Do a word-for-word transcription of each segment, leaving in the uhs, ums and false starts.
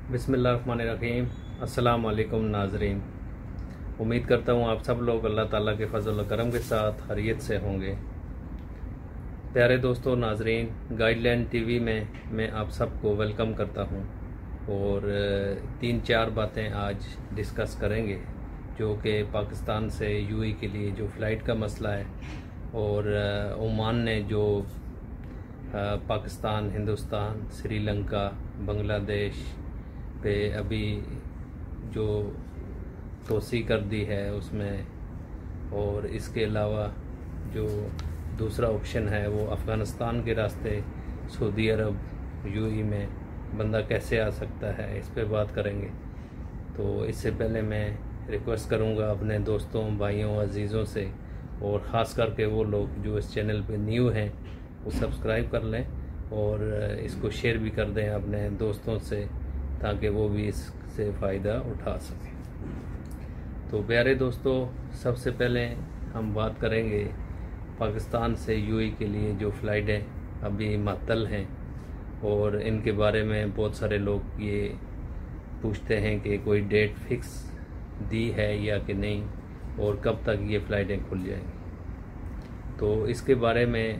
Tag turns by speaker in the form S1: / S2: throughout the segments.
S1: बिस्मिल्लाहिर्रहमानिर्रहीम। अस्सलाम वालेकुम नाजरीन। उम्मीद करता हूँ आप सब लोग अल्लाह ताला के फजल व करम के साथ खैरियत से होंगे। प्यारे दोस्तों नाजरीन, गाइडलाइन टीवी में मैं आप सबको वेलकम करता हूँ और तीन चार बातें आज डिस्कस करेंगे जो कि पाकिस्तान से यूएई के लिए जो फ़्लाइट का मसला है और ओमान ने जो पाकिस्तान, हिंदुस्तान, श्रीलंका, बांग्लादेश पे अभी जो तोसी कर दी है उसमें, और इसके अलावा जो दूसरा ऑप्शन है वो अफ़गानिस्तान के रास्ते सऊदी अरब यूएई में बंदा कैसे आ सकता है, इस पे बात करेंगे। तो इससे पहले मैं रिक्वेस्ट करूंगा अपने दोस्तों, भाइयों, अजीज़ों से, और ख़ास करके वो लोग जो इस चैनल पे न्यू हैं वो सब्सक्राइब कर लें और इसको शेयर भी कर दें अपने दोस्तों से ताकि वो भी इससे फ़ायदा उठा सकें। तो प्यारे दोस्तों, सबसे पहले हम बात करेंगे पाकिस्तान से यूएई के लिए जो फ़्लाइटें अभी मअतल हैं और इनके बारे में बहुत सारे लोग ये पूछते हैं कि कोई डेट फिक्स दी है या कि नहीं और कब तक ये फ़्लाइटें खुल जाएंगी। तो इसके बारे में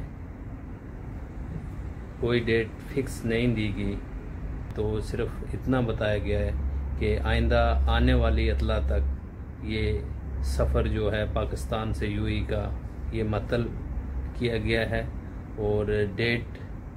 S1: कोई डेट फिक्स नहीं दी गई, तो सिर्फ इतना बताया गया है कि आइंदा आने वाली अतला तक ये सफ़र जो है पाकिस्तान से यूएई का ये मअतल किया गया है। और डेट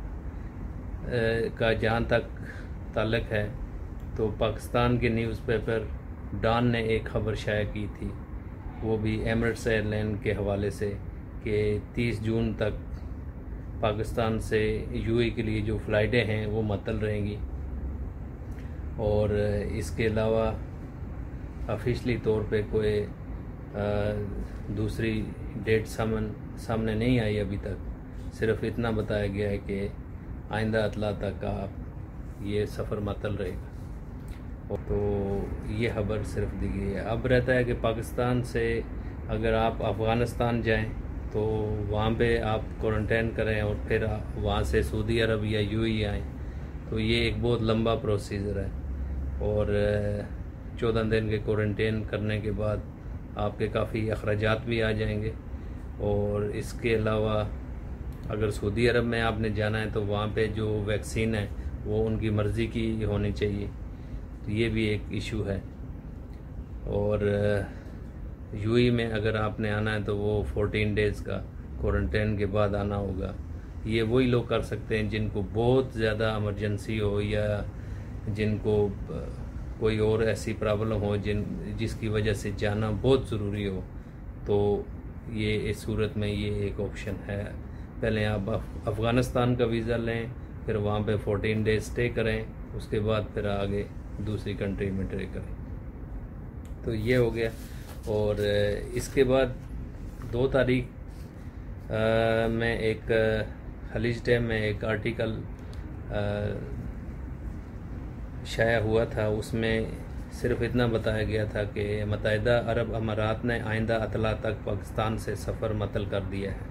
S1: का जहाँ तक ताल्लुक़ है तो पाकिस्तान के न्यूज़पेपर डॉन ने एक ख़बर शाया की थी, वो भी एमिरेट्स एयरलाइन के हवाले से, कि तीस जून तक पाकिस्तान से यूएई के लिए जो फ़्लाइटें हैं वो मअतल रहेंगी। और इसके अलावा ऑफिशियली तौर पे कोई आ, दूसरी डेट सामन सामने नहीं आई अभी तक। सिर्फ इतना बताया गया है कि आइंदा अतला तक आप ये सफ़र मअतल रहेगा। तो ये खबर सिर्फ दी गई है। अब रहता है कि पाकिस्तान से अगर आप अफ़गानिस्तान जाएं तो वहाँ पे आप क्वारंटाइन करें और फिर वहाँ से सऊदी अरब या यूएई आएँ, तो ये एक बहुत लंबा प्रोसीजर है और चौदह दिन के क्वारंटाइन करने के बाद आपके काफ़ी अखराजात भी आ जाएंगे। और इसके अलावा अगर सऊदी अरब में आपने जाना है तो वहाँ पे जो वैक्सीन है वो उनकी मर्ज़ी की होनी चाहिए, तो ये भी एक इशू है। और यूएई में अगर आपने आना है तो वो फोर्टीन डेज़ का क्वारंटाइन के बाद आना होगा। ये वही लोग कर सकते हैं जिनको बहुत ज़्यादा इमरजेंसी हो या जिनको कोई और ऐसी प्रॉब्लम हो जिन जिसकी वजह से जाना बहुत ज़रूरी हो, तो ये इस सूरत में ये एक ऑप्शन है। पहले आप अफ़गानिस्तान का वीज़ा लें, फिर वहाँ पे फोर्टीन डेज स्टे करें, उसके बाद फिर आगे दूसरी कंट्री में ट्रे करें। तो ये हो गया। और इसके बाद दो तारीख में एक खलीज टाइम में एक आर्टिकल शाया हुआ था, उसमें सिर्फ इतना बताया गया था कि मुत्तहिदा अरब अमारात ने आइंदा अतला तक पाकिस्तान से सफ़र मअतल कर दिया है।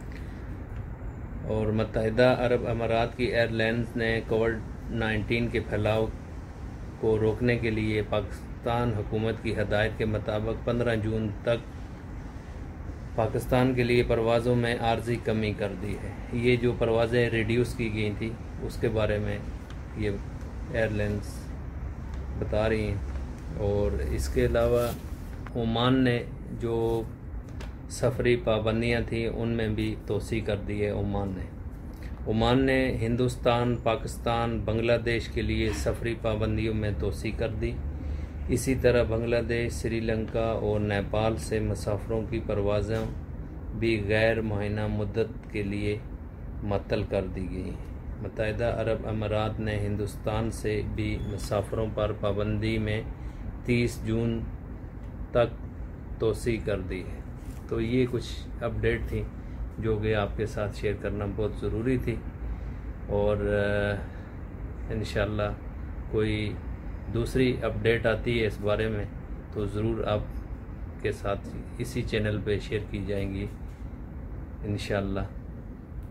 S1: और मुत्तहिदा अरब अमारात की एयरलाइंस ने कोविड नाइन्टीन के फैलाव को रोकने के लिए पाकिस्तान हुकूमत की हदायत के मुताबिक पंद्रह जून तक पाकिस्तान के लिए परवाज़ों में आर्जी कमी कर दी है। ये जो परवाज़ें रिड्यूस की गई थी उसके बारे में ये एयरलाइंस बता रही हैं। और इसके अलावा ओमान ने जो सफरी पाबंदियां थी उनमें भी तोसी कर दी है। ओमान ने ओमान ने हिंदुस्तान, पाकिस्तान, बांग्लादेश के लिए सफरी पाबंदियों में तोसी कर दी। इसी तरह बांग्लादेश, श्रीलंका और नेपाल से मुसाफिरों की परवाज़ें भी गैर मुअय्यना मुद्दत के लिए मअतल कर दी गई। मुत्तहिदा अरब अमारात ने हिंदुस्तान से भी मुसाफिरों पर पाबंदी में तीस जून तक तोसी कर दी है। तो ये कुछ अपडेट थी जो कि आपके साथ शेयर करना बहुत ज़रूरी थी। और इंशाअल्लाह कोई दूसरी अपडेट आती है इस बारे में तो ज़रूर आपके साथ इसी चैनल पे शेयर की जाएंगी इंशाअल्लाह।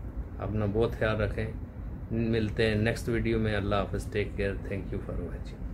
S1: अपना बहुत ख्याल रखें। मिलते हैं नेक्स्ट वीडियो में। अल्लाह हाफ़िज़। Take care. Thank you for watching.